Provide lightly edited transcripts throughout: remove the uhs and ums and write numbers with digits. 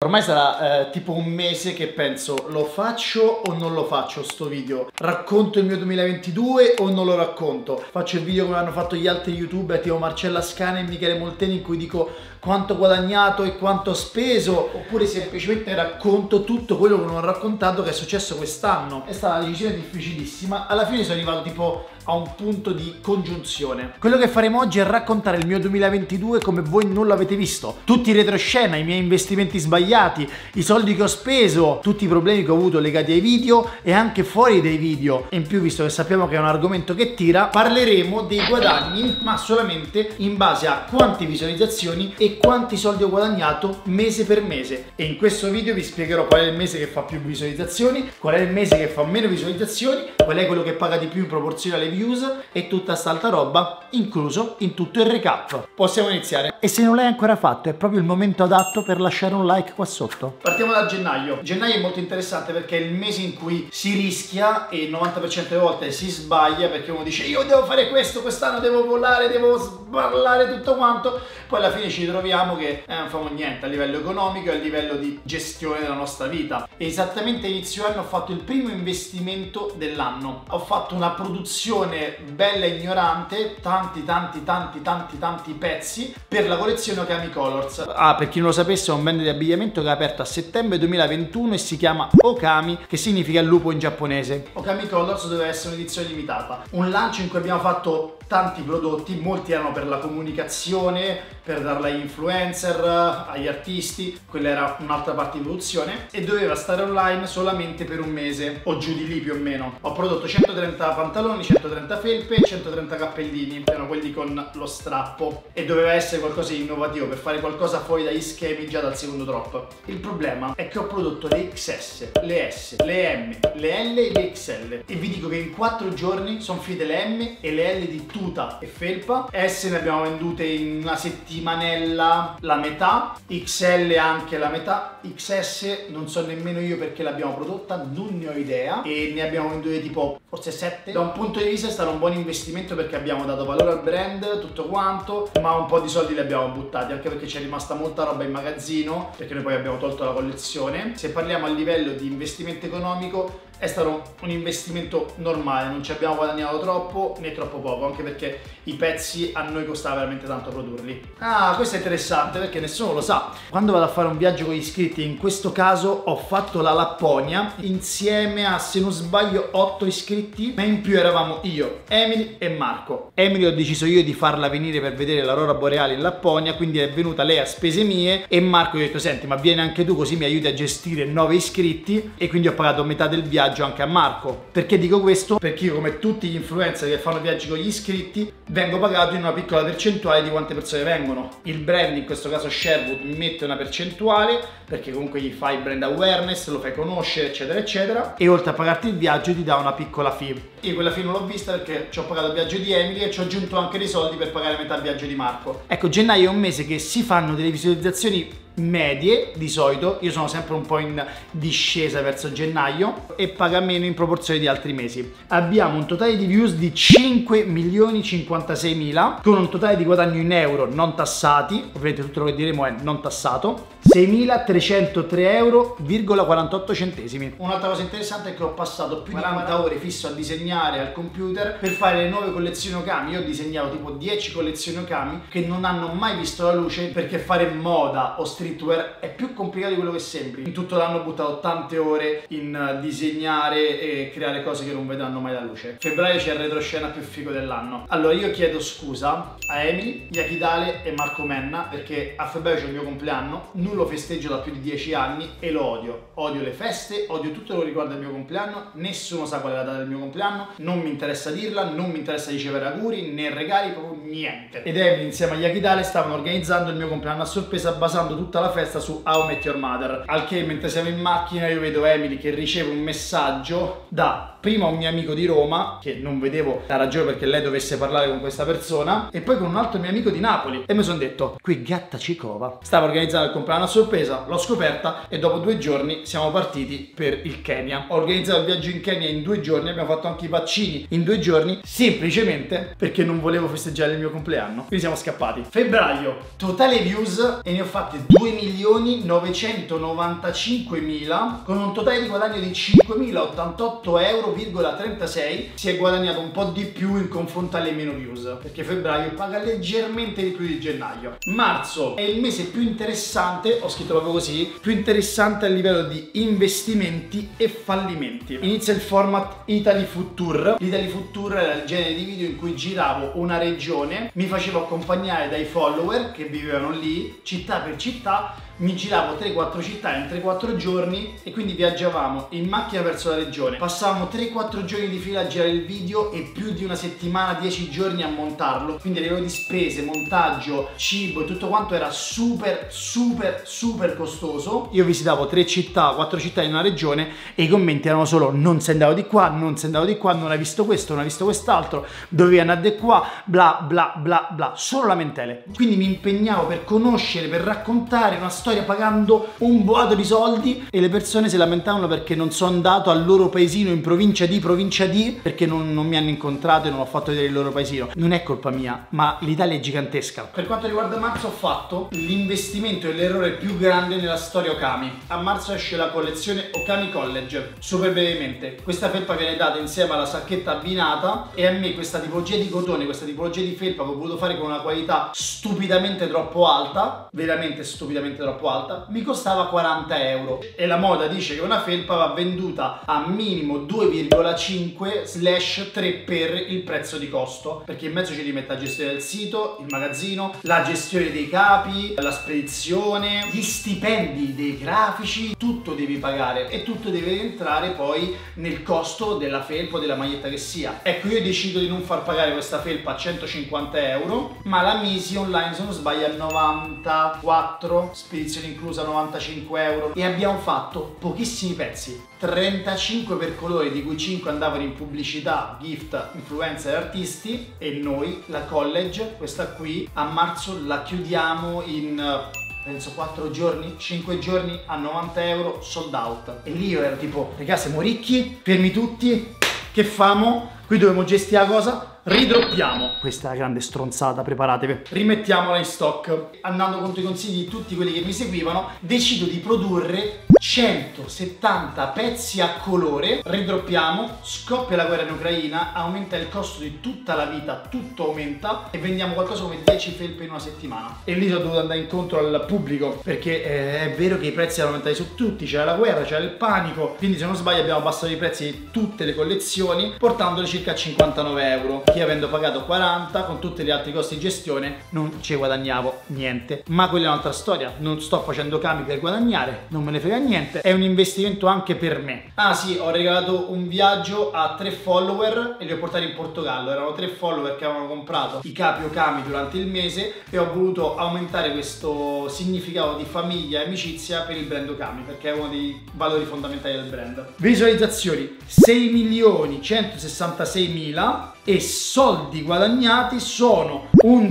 Ormai sarà tipo un mese che penso, lo faccio o non lo faccio sto video? Racconto il mio 2022 o non lo racconto? Faccio il video come hanno fatto gli altri youtuber tipo Marcella Scana e Michele Molteni, in cui dico quanto ho guadagnato e quanto ho speso, oppure semplicemente racconto tutto quello che non ho raccontato che è successo quest'anno. È stata una decisione difficilissima, alla fine sono arrivato tipo a un punto di congiunzione. Quello che faremo oggi è raccontare il mio 2022 come voi non l'avete visto, tutti i retroscena, i miei investimenti sbagliati, i soldi che ho speso, tutti i problemi che ho avuto legati ai video e anche fuori dai video. E in più, visto che sappiamo che è un argomento che tira, parleremo dei guadagni, ma solamente in base a quante visualizzazioni e quanti soldi ho guadagnato mese per mese. E in questo video vi spiegherò qual è il mese che fa più visualizzazioni, qual è il mese che fa meno visualizzazioni, qual è quello che paga di più in proporzione alle views e tutta st'altra roba, incluso in tutto il recap. Possiamo iniziare. E se non l'hai ancora fatto, è proprio il momento adatto per lasciare un like qua sotto. Partiamo da gennaio. Gennaio è molto interessante perché è il mese in cui si rischia e il 90% delle volte si sbaglia, perché uno dice io devo fare questo, quest'anno devo volare, devo sballare tutto quanto, poi alla fine ci troviamo che non facciamo niente a livello economico e a livello di gestione della nostra vita. E esattamente a inizio anno ho fatto il primo investimento dell'anno. Ho fatto una produzione bella e ignorante, tanti pezzi per la collezione Okami Colors. Per chi non lo sapesse, è un brand di abbigliamento che è aperto a settembre 2021 e si chiama Okami, che significa lupo in giapponese. Okami Colors doveva essere un'edizione limitata, un lancio in cui abbiamo fatto tanti prodotti, molti erano per la comunicazione, per darla agli influencer, agli artisti, quella era un'altra parte di produzione, e doveva stare online solamente per un mese o giù di lì più o meno. Ho prodotto 130 pantaloni, 130 felpe e 130 cappellini, erano quelli con lo strappo, e doveva essere qualcosa di innovativo per fare qualcosa fuori dagli schemi già dal secondo drop. Il problema è che ho prodotto le XS, le S, le M, le L e le XL, e vi dico che in 4 giorni sono finite le M e le L di tuta e felpa. S ne abbiamo vendute in una settimanella la metà, XL anche la metà, XS non so nemmeno io perché l'abbiamo prodotta, non ne ho idea, e ne abbiamo vendute tipo forse 7. Da un punto di vista è stato un buon investimento perché abbiamo dato valore al brand, tutto quanto, ma un po' di soldi li abbiamo buttati, anche perché c'è rimasta molta roba in magazzino, perché noi poi abbiamo tolto la collezione. Se parliamo a livello di investimento economico, è stato un investimento normale, non ci abbiamo guadagnato troppo né troppo poco, anche perché i pezzi a noi costava veramente tanto produrli. Questo è interessante perché nessuno lo sa. Quando vado a fare un viaggio con gli iscritti, in questo caso ho fatto la Lapponia insieme a, se non sbaglio, 8 iscritti, ma in più eravamo io, Emily e Marco. Emily ho deciso io di farla venire per vedere l'aurora boreale in Lapponia, quindi è venuta lei a spese mie, e Marco gli ho detto senti, ma vieni anche tu così mi aiuti a gestire 9 iscritti, e quindi ho pagato metà del viaggio anche a Marco. Perché dico questo? Perché io, come tutti gli influencer che fanno viaggi con gli iscritti, vengo pagato in una piccola percentuale di quante persone vengono. Il brand, in questo caso Sherwood, mi mette una percentuale perché comunque gli fai brand awareness, lo fai conoscere, eccetera eccetera, e oltre a pagarti il viaggio ti dà una piccola fee. Io quella fee non l'ho vista perché ci ho pagato il viaggio di Emily e ci ho aggiunto anche dei soldi per pagare metà il viaggio di Marco. Ecco, gennaio è un mese che si fanno delle visualizzazioni medie di solito, io sono sempre un po' in discesa verso gennaio, e paga meno in proporzione di altri mesi. Abbiamo un totale di views di 5.056.000 con un totale di guadagno in euro non tassati, ovviamente tutto quello che diremo è non tassato, 6.303,48 euro. Un'altra cosa interessante è che ho passato più di 40 ore fisso a disegnare al computer per fare le nuove collezioni Okami. Io ho disegnato tipo 10 collezioni Okami che non hanno mai visto la luce, perché fare moda o streetwear è più complicato di quello che sembri. In tutto l'anno ho buttato tante ore in disegnare e creare cose che non vedranno mai la luce. Febbraio c'è il retroscena più figo dell'anno. Allora io chiedo scusa a Emily, Yakidale e Marco Menna perché a febbraio c'è il mio compleanno, non lo festeggio da più di 10 anni e lo odio. Odio le feste, odio tutto quello che riguarda il mio compleanno, nessuno sa qual è la data del mio compleanno, non mi interessa dirla, non mi interessa ricevere auguri né regali, proprio niente. Ed Emily insieme a Yakidale stavano organizzando il mio compleanno a sorpresa basando tutta la festa su How I Met Your Mother. Al che, mentre siamo in macchina, io vedo Emily che riceve un messaggio da prima un mio amico di Roma, che non vedevo la ragione perché lei dovesse parlare con questa persona, e poi con un altro mio amico di Napoli, e mi sono detto qui gatta ci cova. Stavo organizzando il compleanno a sorpresa, l'ho scoperta e dopo 2 giorni siamo partiti per il Kenya. Ho organizzato il viaggio in Kenya in 2 giorni, abbiamo fatto anche i vaccini in 2 giorni, semplicemente perché non volevo festeggiare il mio compleanno, quindi siamo scappati. Febbraio, totale views, e ne ho fatte 2 2.995.000 con un totale di guadagno di 5.088,36 euro. Si è guadagnato un po' di più in confronto alle meno views, perché febbraio paga leggermente di più di gennaio. Marzo è il mese più interessante, ho scritto proprio così, più interessante a livello di investimenti e fallimenti. Inizia il format Italy Food Tour. L'Italy Food Tour era il genere di video in cui giravo una regione, mi facevo accompagnare dai follower che vivevano lì, città per città, mi giravo 3-4 città in 3-4 giorni e quindi viaggiavamo in macchina verso la regione. Passavamo 3-4 giorni di fila a girare il video e più di una settimana, 10 giorni a montarlo. Quindi a livello di spese, montaggio, cibo e tutto quanto era super costoso. Io visitavo 3 città, 4 città in una regione e i commenti erano solo: non sei andato di qua, non sei andato di qua, non hai visto questo, non hai visto quest'altro, dovevi andare di qua, bla bla bla bla, solo lamentele. Quindi mi impegnavo per conoscere, per raccontare una storia pagando un boato di soldi e le persone si lamentavano perché non sono andato al loro paesino in provincia di perché non mi hanno incontrato e non ho fatto vedere il loro paesino. Non è colpa mia, ma l'Italia è gigantesca. Per quanto riguarda marzo ho fatto l'investimento e l'errore più grande nella storia Okami. A marzo esce la collezione Okami College. Super brevemente, questa felpa viene data insieme alla sacchetta abbinata e a me questa tipologia di cotone, questa tipologia di felpa che ho voluto fare con una qualità stupidamente troppo alta, veramente stupidamente troppo alta, mi costava 40 euro e la moda dice che una felpa va venduta a minimo 2,5/3 per il prezzo di costo, perché in mezzo ci rimette la gestione del sito, il magazzino, la gestione dei capi, la spedizione, gli stipendi dei grafici, tutto devi pagare e tutto deve entrare poi nel costo della felpa o della maglietta che sia. Ecco, io decido di non far pagare questa felpa a 150 euro, ma la misi online, se non sbaglio, a 94, spedizione inclusa 95 euro, e abbiamo fatto pochissimi pezzi, 35 per colore, di cui 5 andavano in pubblicità, gift, influencer, artisti, e noi la college, questa qui, a marzo la chiudiamo in penso 4 giorni, 5 giorni a 90 euro, sold out. E lì io ero tipo: raga, siamo ricchi, fermi tutti, che famo? Qui dobbiamo gestire la cosa. Ridroppiamo. Questa è la grande stronzata, preparatevi. Rimettiamola in stock. Andando contro i consigli di tutti quelli che mi seguivano, decido di produrre 170 pezzi a colore. Ridroppiamo, scoppia la guerra in Ucraina, aumenta il costo di tutta la vita, tutto aumenta e vendiamo qualcosa come 10 felpe in una settimana. E lì ho dovuto andare incontro al pubblico, perché è vero che i prezzi erano aumentati su tutti, c'era la guerra, c'era il panico, quindi se non sbaglio abbiamo abbassato i prezzi di tutte le collezioni, portandoli circa a 59 euro. Io avendo pagato 40 con tutti gli altri costi di gestione non ci guadagnavo niente, ma quella è un'altra storia. Non sto facendo Okami per guadagnare, non me ne frega niente, è un investimento anche per me. Ah sì, ho regalato un viaggio a 3 follower e li ho portati in Portogallo. Erano 3 follower che avevano comprato i capi Okami durante il mese e ho voluto aumentare questo significato di famiglia e amicizia per il brand Okami, perché è uno dei valori fondamentali del brand. Visualizzazioni 6.166.000 e soldi guadagnati sono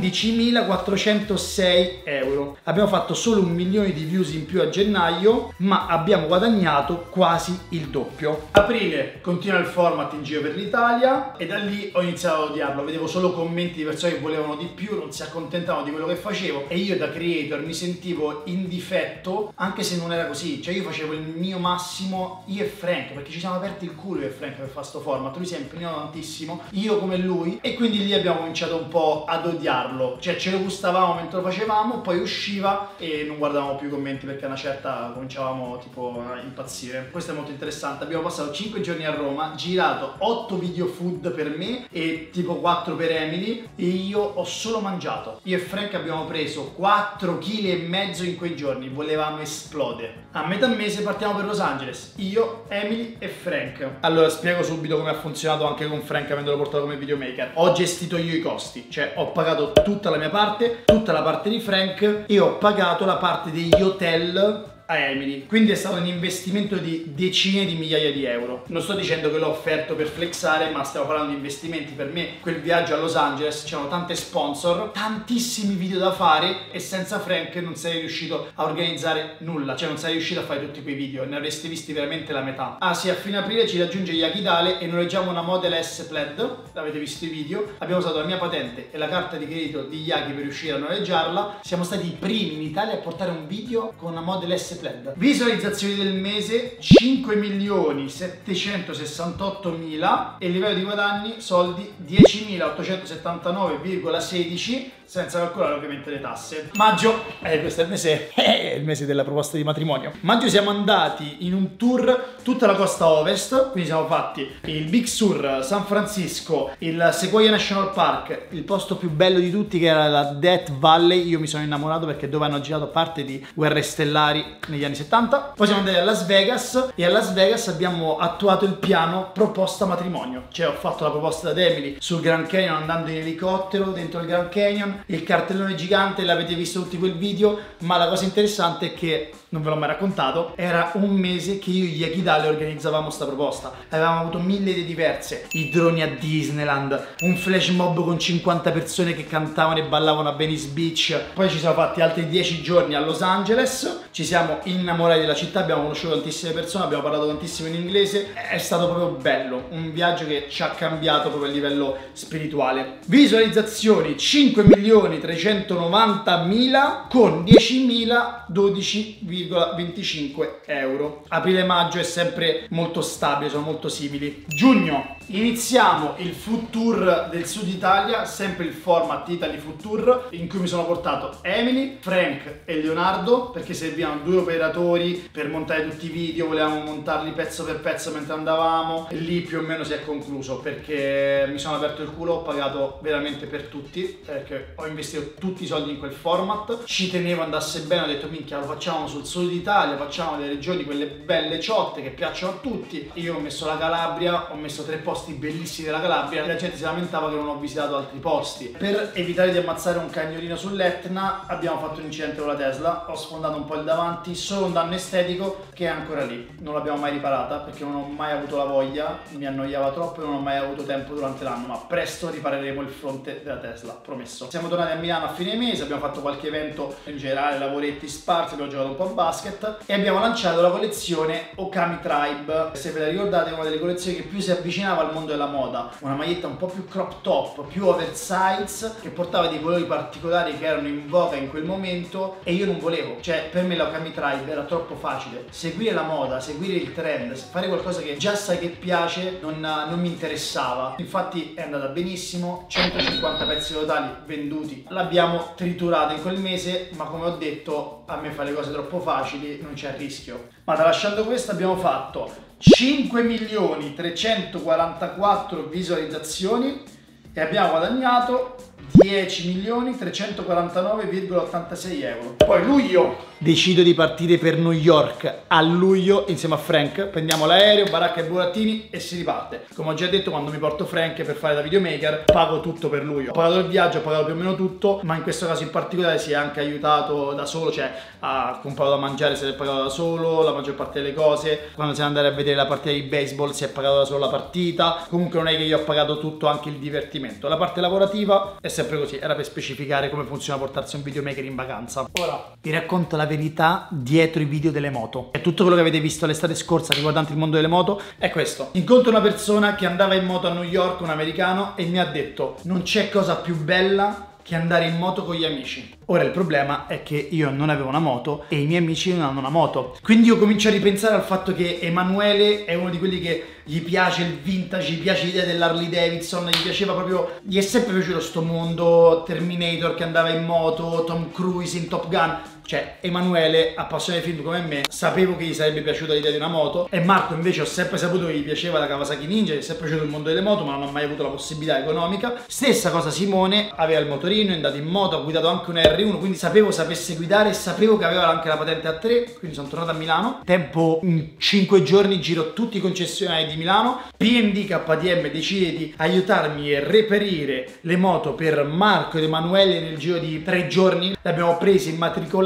11.406 euro. Abbiamo fatto solo 1 milione di views in più a gennaio, ma abbiamo guadagnato quasi il doppio. Aprile continua il format in giro per l'Italia e da lì ho iniziato a odiarlo. Vedevo solo commenti di persone che volevano di più, non si accontentavano di quello che facevo e io da creator mi sentivo in difetto, anche se non era così. Cioè io facevo il mio massimo, io e Frank, perché ci siamo aperti il culo io e Frank per fare sto format. Lui si è impegnato tantissimo, io come lui, e quindi lì abbiamo cominciato un po' ad odiarlo. Cioè ce lo gustavamo mentre lo facevamo, poi usciva e non guardavamo più i commenti, perché a una certa cominciavamo tipo a impazzire. Questo è molto interessante. Abbiamo passato 5 giorni a Roma, girato 8 video food per me e tipo 4 per Emily, e io ho solo mangiato. Io e Frank abbiamo preso 4,5 kg in quei giorni, volevamo esplodere. A metà mese partiamo per Los Angeles, io, Emily e Frank. Allora spiego subito come ha funzionato anche con Frank, avendolo portato come videomaker. Ho gestito io i costi, cioè ho pagato tutta la mia parte, tutta la parte di Frank, e ho pagato la parte degli hotel a Emily, quindi è stato un investimento di decine di migliaia di euro. Non sto dicendo che l'ho offerto per flexare, ma stiamo parlando di investimenti. Per me quel viaggio a Los Angeles, c'erano tante sponsor, tantissimi video da fare e senza Frank non sarei riuscito a organizzare nulla, cioè non sarei riuscito a fare tutti quei video, ne avreste visti veramente la metà. Ah sì, a fine aprile ci raggiunge Yakidale e noleggiamo una Model S Plaid, avete visto i video, abbiamo usato la mia patente e la carta di credito di Yaki per riuscire a noleggiarla, siamo stati i primi in Italia a portare un video con una Model S Plaid. Visualizzazioni del mese 5.768.000 e il livello di guadagni soldi 10.879,16 senza calcolare ovviamente le tasse. Maggio, questo è il mese della proposta di matrimonio. Maggio siamo andati in un tour tutta la costa ovest, quindi siamo fatti il Big Sur, San Francisco, il Sequoia National Park, il posto più bello di tutti che era la Death Valley. Io mi sono innamorato perché dove hanno girato parte di Guerre Stellari negli anni 70. Poi siamo andati a Las Vegas e a Las Vegas abbiamo attuato il piano proposta matrimonio, cioè ho fatto la proposta ad Emily sul Grand Canyon andando in elicottero dentro il Grand Canyon, il cartellone gigante, l'avete visto tutti quel video, ma la cosa interessante è che non ve l'ho mai raccontato, era un mese che io e Yakidale organizzavamo sta proposta, avevamo avuto 1000 idee diverse, i droni a Disneyland, un flash mob con 50 persone che cantavano e ballavano a Venice Beach, poi ci siamo fatti altri 10 giorni a Los Angeles, ci siamo innamorati della città, abbiamo conosciuto tantissime persone, abbiamo parlato tantissimo in inglese, è stato proprio bello, un viaggio che ci ha cambiato proprio a livello spirituale. Visualizzazioni 5.390.000 con 10.012,25 euro. Aprile-maggio è sempre molto stabile, sono molto simili. Giugno iniziamo il food tour del sud Italia, sempre il format Italy Food Tour, in cui mi sono portato Emily, Frank e Leonardo perché servivano 2 operatori per montare tutti i video, volevamo montarli pezzo per pezzo mentre andavamo e lì più o meno si è concluso perché mi sono aperto il culo, ho pagato veramente per tutti perché ho investito tutti i soldi in quel format, ci tenevo andasse bene, ho detto minchia lo facciamo sul sud Italia, facciamo delle regioni quelle belle ciotte che piacciono a tutti. Io ho messo la Calabria, ho messo 3 posti bellissimi della Calabria e la gente si lamentava che non ho visitato altri posti. Per evitare di ammazzare un cagnolino sull'Etna abbiamo fatto un incidente con la Tesla, ho sfondato un po' il davanti, solo un danno estetico che è ancora lì, non l'abbiamo mai riparata perché non ho mai avuto la voglia, mi annoiava troppo e non ho mai avuto tempo durante l'anno, ma presto ripareremo il fronte della Tesla, promesso. Siamo tornati a Milano a fine mese, abbiamo fatto qualche evento in generale, lavoretti sparsi, abbiamo giocato un po' a basket e abbiamo lanciato la collezione Okami Tribe. Se ve la ricordate è una delle collezioni che più si avvicinava al mondo della moda, una maglietta un po' più crop top, più oversize, che portava dei colori particolari che erano in voga in quel momento e io non volevo, cioè per me la Okami Tribe era troppo facile, seguire la moda, seguire il trend, fare qualcosa che già sai che piace non mi interessava. Infatti è andata benissimo, 150 pezzi totali venduti, l'abbiamo triturata in quel mese, ma come ho detto a me fare le cose troppo facili non c'è rischio. Ma tralasciando questo abbiamo fatto 5.344 visualizzazioni e abbiamo guadagnato 10.349,86 euro. Poi luglio decido di partire per New York a luglio insieme a Frank, prendiamo l'aereo, baracca e burattini e si riparte. Come ho già detto, quando mi porto Frank per fare da videomaker pago tutto per lui, ho pagato il viaggio, ho pagato più o meno tutto, ma in questo caso in particolare si è anche aiutato da solo, cioè ha comprato da mangiare, se l'è pagato da solo la maggior parte delle cose, quando siamo andati a vedere la partita di baseball si è pagato da solo la partita, comunque non è che io ho pagato tutto, anche il divertimento. La parte lavorativa è sempre così, era per specificare come funziona portarsi un videomaker in vacanza. Ora vi racconto la verità dietro i video delle moto. E tutto quello che avete visto l'estate scorsa riguardante il mondo delle moto è questo. Incontro una persona che andava in moto a New York, un americano, e mi ha detto: non c'è cosa più bella che andare in moto con gli amici. Ora il problema è che io non avevo una moto e i miei amici non hanno una moto, quindi io comincio a ripensare al fatto che Emanuele è uno di quelli che gli piace il vintage, gli piace l'idea dell'Harley Davidson, gli piaceva proprio, gli è sempre piaciuto sto mondo, Terminator che andava in moto, Tom Cruise in Top Gun. Cioè Emanuele, appassionato di film come me, sapevo che gli sarebbe piaciuta l'idea di una moto, e Marco invece ho sempre saputo che gli piaceva la Kawasaki Ninja, gli è sempre piaciuto il mondo delle moto, ma non ho mai avuto la possibilità economica. Stessa cosa Simone, aveva il motorino, è andato in moto, ha guidato anche un R1, quindi sapevo sapesse guidare e sapevo che aveva anche la patente A3, quindi sono tornato a Milano. Tempo in 5 giorni giro tutti i concessionari di Milano. P&D KTM decide di aiutarmi a reperire le moto per Marco ed Emanuele nel giro di 3 giorni. Le abbiamo prese, immatricolate,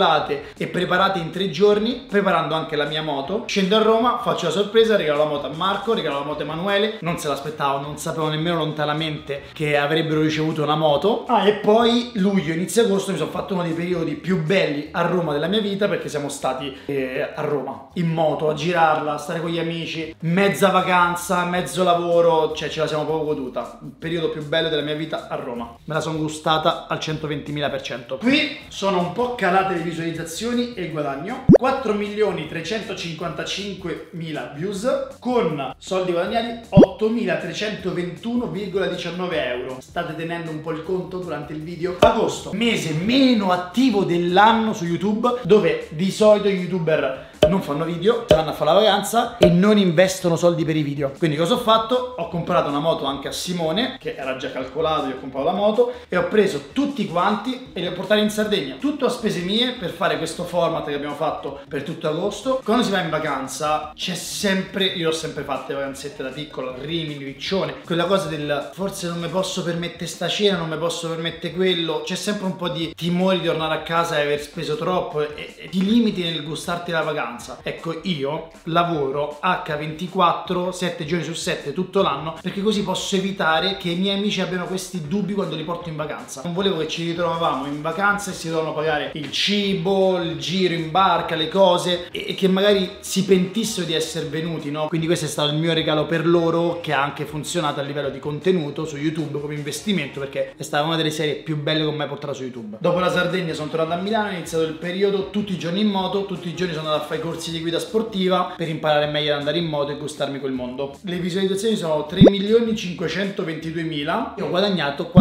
congelate e preparate in 3 giorni, preparando anche la mia moto. Scendo a Roma, faccio la sorpresa, regalo la moto a Marco, regalo la moto a Emanuele, non se l'aspettavo, non sapevo nemmeno lontanamente che avrebbero ricevuto una moto. E poi luglio, inizio agosto mi sono fatto uno dei periodi più belli a Roma della mia vita, perché siamo stati a Roma in moto a girarla, a stare con gli amici, mezza vacanza, mezzo lavoro, cioè ce la siamo proprio goduta. Il periodo più bello della mia vita a Roma, me la sono gustata al 120.000%. Qui sono un po' calate le visualizzazioni e il guadagno: 4.355.000 views con soldi guadagnati 8.321,19 euro. State tenendo un po' il conto durante il video? Agosto, mese meno attivo dell'anno su YouTube, dove di solito gli youtuber non fanno video, vanno a fare la vacanza e non investono soldi per i video. Quindi cosa ho fatto? Ho comprato una moto anche a Simone, che era già calcolato, io ho comprato la moto e ho preso tutti quanti e li ho portati in Sardegna, tutto a spese mie, per fare questo format che abbiamo fatto per tutto agosto. Quando si va in vacanza c'è sempre, io ho sempre fatto le vacanzette da piccolo, Rimini, Riccione, quella cosa del forse non mi posso permettere sta cena, non mi posso permettere quello, c'è sempre un po' di timore di tornare a casa e aver speso troppo e ti limiti nel gustarti la vacanza. Ecco, io lavoro H24 7 giorni su 7 tutto l'anno, perché così posso evitare che i miei amici abbiano questi dubbi quando li porto in vacanza. Non volevo che ci ritrovavamo in vacanza e si dovevano pagare il cibo, il giro in barca, le cose, e che magari si pentissero di essere venuti, no? Quindi questo è stato il mio regalo per loro, che ha anche funzionato a livello di contenuto su YouTube come investimento, perché è stata una delle serie più belle che ho mai portato su YouTube. Dopo la Sardegna sono tornato a Milano, è iniziato il periodo tutti i giorni in moto, tutti i giorni sono andato a fare corsi di guida sportiva per imparare meglio ad andare in moto e gustarmi quel mondo. Le visualizzazioni sono 3.522.000 e ho guadagnato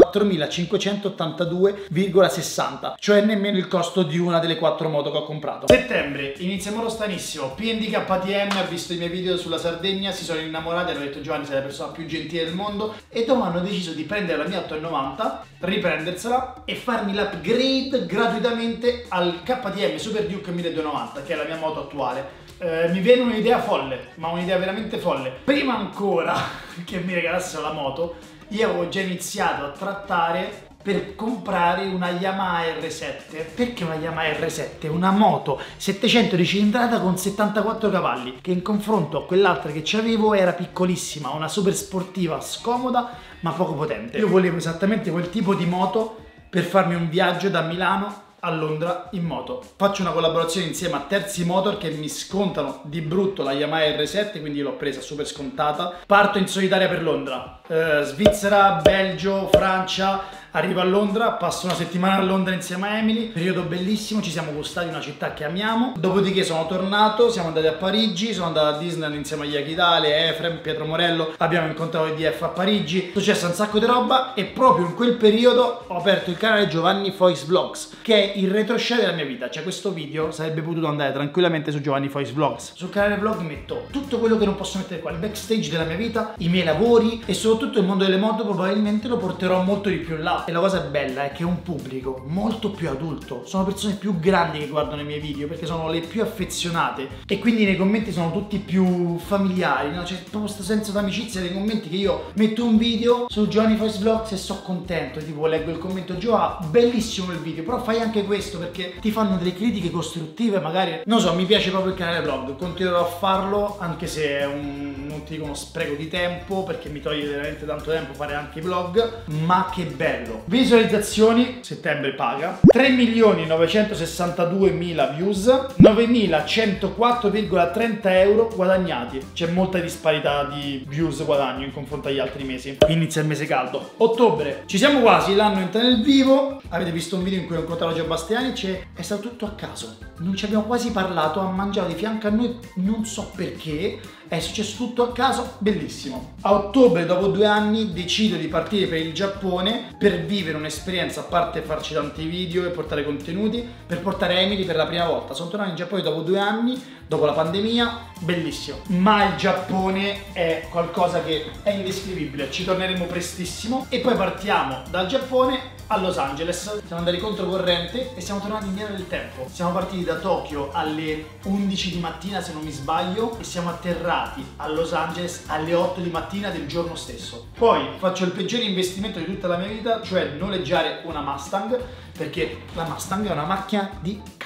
4.582,60, cioè nemmeno il costo di una delle 4 moto che ho comprato. Settembre, inizia moto stanissimo, PND KTM ha visto i miei video sulla Sardegna, si sono innamorati, hanno detto Giovanni sei la persona più gentile del mondo, e dopo hanno deciso di prendere la mia 890, riprendersela e farmi l'upgrade gratuitamente al KTM Super Duke 1290, che è la mia moto attuale. Mi viene un'idea folle, ma un'idea veramente folle. Prima ancora che mi regalassero la moto, io avevo già iniziato a trattare per comprare una Yamaha R7. Perché una Yamaha R7? Una moto 700 di cilindrata con 74 cavalli, che in confronto a quell'altra che c'avevo era piccolissima, una super sportiva, scomoda ma poco potente. Io volevo esattamente quel tipo di moto per farmi un viaggio da Milano a Londra in moto. Faccio una collaborazione insieme a Terzi Motor che mi scontano di brutto la Yamaha R7, quindi l'ho presa super scontata. Parto in solitaria per Londra, Svizzera, Belgio, Francia. Arrivo a Londra, passo una settimana a Londra insieme a Emily, periodo bellissimo, ci siamo gustati, una città che amiamo. Dopodiché sono tornato, siamo andati a Parigi, sono andato a Disneyland insieme agli Achitale, Efrem, Pietro Morello, abbiamo incontrato il DF a Parigi, è successa un sacco di roba e proprio in quel periodo ho aperto il canale Giovanni Fois Vlogs, che è il retroscena della mia vita. Cioè questo video sarebbe potuto andare tranquillamente su Giovanni Fois Vlogs. Sul canale vlog metto tutto quello che non posso mettere qua, il backstage della mia vita, i miei lavori e soprattutto il mondo delle moto probabilmente lo porterò molto di più in là. E la cosa bella è che è un pubblico molto più adulto, sono persone più grandi che guardano i miei video perché sono le più affezionate e quindi nei commenti sono tutti più familiari, no? C'è proprio questo senso d'amicizia nei commenti, che io metto un video su Giovanni Fois Vlogs e so contento, tipo leggo il commento Gioa, bellissimo il video, però fai anche questo, perché ti fanno delle critiche costruttive, magari, non so, mi piace proprio il canale vlog, continuerò a farlo anche se è non ti dico uno spreco di tempo, perché mi toglie veramente tanto tempo fare anche i vlog, ma che bello. Visualizzazioni, settembre paga, 3.962.000 views, 9.104,30 euro guadagnati. C'è molta disparità di views guadagno in confronto agli altri mesi. Inizia il mese caldo. Ottobre, ci siamo quasi, l'anno entra nel vivo. Avete visto un video in cui ho incontrato Gio Bastiani, è stato tutto a caso, non ci abbiamo quasi parlato, ha mangiato di fianco a noi, non so perché, è successo tutto a caso, bellissimo. A ottobre, dopo 2 anni, decido di partire per il Giappone per vivere un'esperienza, a parte farci tanti video e portare contenuti, per portare Emily per la prima volta. Sono tornato in Giappone dopo 2 anni, dopo la pandemia, bellissimo. Ma il Giappone è qualcosa che è indescrivibile, ci torneremo prestissimo e poi partiamo dal Giappone a Los Angeles. Siamo andati controcorrente e siamo tornati indietro nel tempo. Siamo partiti da Tokyo alle 11 di mattina, se non mi sbaglio, e siamo atterrati a Los Angeles alle 8 di mattina del giorno stesso. Poi faccio il peggiore investimento di tutta la mia vita, cioè noleggiare una Mustang, perché la Mustang è una macchina di cacca.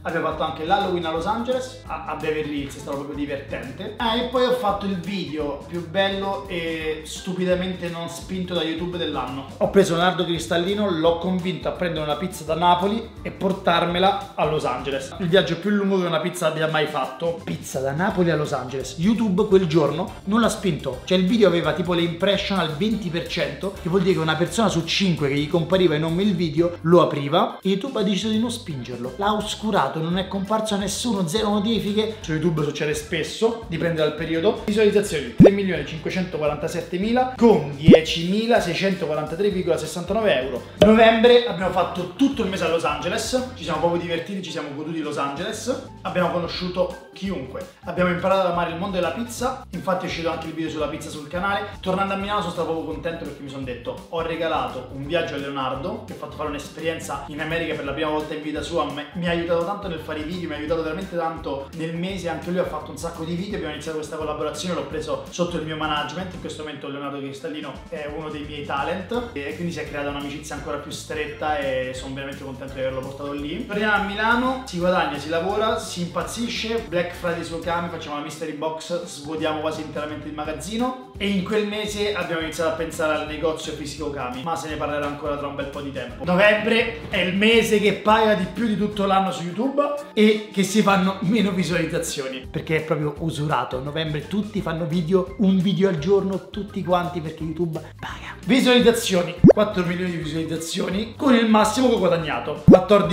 abbiamo fatto anche l'Halloween a Los Angeles, a Beverly Hills, è stato proprio divertente. E poi ho fatto il video più bello e stupidamente non spinto da YouTube dell'anno. Ho preso Leonardo Cristallino, l'ho convinto a prendere una pizza da Napoli e portarmela a Los Angeles. Il viaggio più lungo che una pizza abbia mai fatto. Pizza da Napoli a Los Angeles. YouTube quel giorno non l'ha spinto, cioè il video aveva tipo le impression al 20%, che vuol dire che una persona su 5 che gli compariva in nome il video lo apriva e YouTube ha deciso di non spingerlo, l'ha oscurato, non è comparso a nessuno, zero notifiche. Su YouTube succede spesso, dipende dal periodo. Visualizzazioni 3.547.000 con 10.643,69 euro. Novembre abbiamo fatto tutto il mese a Los Angeles, ci siamo proprio divertiti, ci siamo goduti Los Angeles, abbiamo conosciuto chiunque, abbiamo imparato ad amare il mondo della pizza, infatti è uscito anche il video sulla pizza sul canale. Tornando a Milano sono stato proprio contento perché mi sono detto, ho regalato un viaggio a Leonardo, che ho fatto fare un'esperienza in America per la prima volta in vita sua, mi ha aiutato tanto nel fare i video, mi ha aiutato veramente tanto nel mese, anche lui ha fatto un sacco di video, abbiamo iniziato questa collaborazione, l'ho preso sotto il mio management, in questo momento Leonardo Cristallino è uno dei miei talent e quindi si è creata un'amicizia ancora più stretta e sono veramente contento di averlo portato lì. Torniamo a Milano, si guadagna, si lavora, si impazzisce, Black Friday su Okami, facciamo la mystery box, svuotiamo quasi interamente il magazzino e in quel mese abbiamo iniziato a pensare al negozio fisico Okami, ma se ne parlerà ancora tra un bel po' di tempo. Novembre è il mese che paga di più di tutto l'anno su YouTube e che si fanno meno visualizzazioni perché è proprio usurato. Novembre tutti fanno video, un video al giorno, tutti quanti, perché YouTube paga. Visualizzazioni, 4 milioni di visualizzazioni con il massimo che ho guadagnato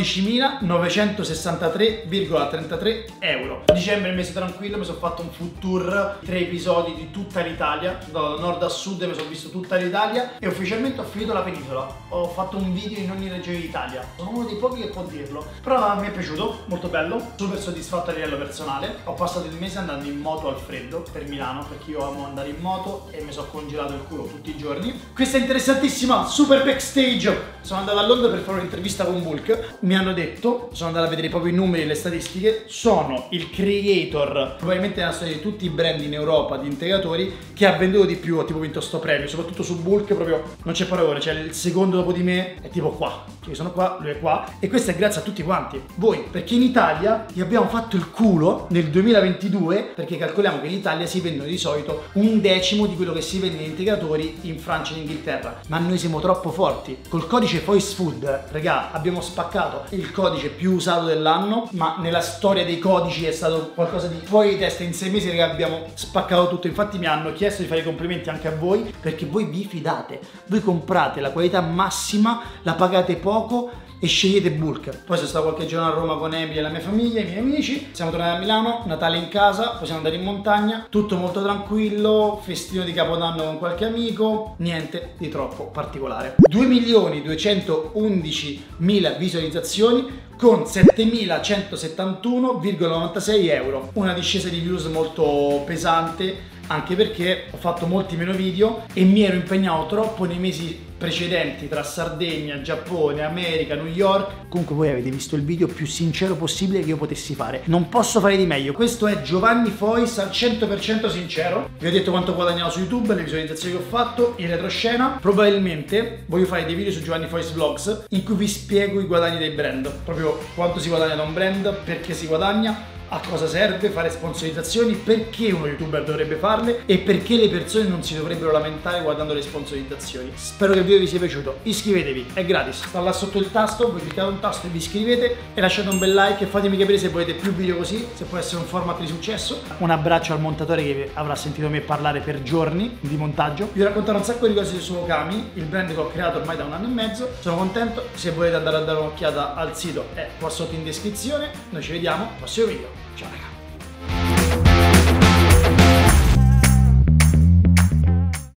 14.963,33 euro. Dicembre è il mese tranquillo, mi sono fatto un food tour, 3 episodi di tutta l'Italia, da nord a sud mi sono visto tutta l'Italia e ufficialmente ho finito la penisola. Ho fatto un video in ogni regione d'Italia, sono uno dei pochi che può dirlo, però mi è piaciuto, molto bello, super soddisfatto a livello personale. Ho passato il mese andando in moto al freddo per Milano perché io amo andare in moto e mi sono congelato il culo tutti i giorni. Questa è interessantissima, super backstage. Sono andato a Londra per fare un'intervista con Bulk, mi hanno detto, sono andato a vedere proprio i numeri e le statistiche, sono il creator probabilmente nella storia di tutti i brand in Europa di integratori che ha venduto di più, ho tipo vinto sto premio, soprattutto su Bulk proprio non c'è parole, cioè il secondo dopo di me è tipo qua, cioè io sono qua, lui è qua e questo è grazie a tutti quanti voi, perché in Italia gli abbiamo fatto il culo nel 2022 perché calcoliamo che in Italia si vendono di solito 1/10 di quello che si vende in integratori in Francia e in Inghilterra, ma noi siamo troppo forti. Col codice Voice Food, regà, abbiamo spaccato il codice più usato dell'anno, ma nella storia dei codici è stato qualcosa di fuori di testa. In 6 mesi, regà, abbiamo spaccato tutto. Infatti mi hanno chiesto di fare i complimenti anche a voi perché voi vi fidate, voi comprate la qualità massima, la pagate poco e scegliete Bulk. Poi sono stato qualche giorno a Roma con Emily e la mia famiglia, i miei amici, siamo tornati a Milano, Natale in casa, poi siamo andati in montagna, tutto molto tranquillo, festino di Capodanno con qualche amico, niente di troppo particolare. 2.211.000 visualizzazioni con 7.171,96 euro, una discesa di views molto pesante anche perché ho fatto molti meno video e mi ero impegnato troppo nei mesi precedenti tra Sardegna, Giappone, America, New York. Comunque voi avete visto il video più sincero possibile che io potessi fare, non posso fare di meglio. Questo è Giovanni Fois al 100% sincero. Vi ho detto quanto ho guadagnato su YouTube, le visualizzazioni che ho fatto, in retroscena. Probabilmente voglio fare dei video su Giovanni Fois Vlogs in cui vi spiego i guadagni dei brand, proprio quanto si guadagna da un brand, perché si guadagna, a cosa serve fare sponsorizzazioni, perché uno youtuber dovrebbe farle e perché le persone non si dovrebbero lamentare guardando le sponsorizzazioni. Spero che il video vi sia piaciuto, iscrivetevi, è gratis, sta là sotto il tasto, voi cliccate un tasto e vi iscrivete e lasciate un bel like e fatemi capire se volete più video così, se può essere un format di successo. Un abbraccio al montatore che avrà sentito me parlare per giorni di montaggio. Vi ho raccontato un sacco di cose su Okami, il brand che ho creato ormai da 1 anno e mezzo, sono contento. Se volete andare a dare un'occhiata al sito è qua sotto in descrizione. Noi ci vediamo al prossimo video. Ciao ragazzi.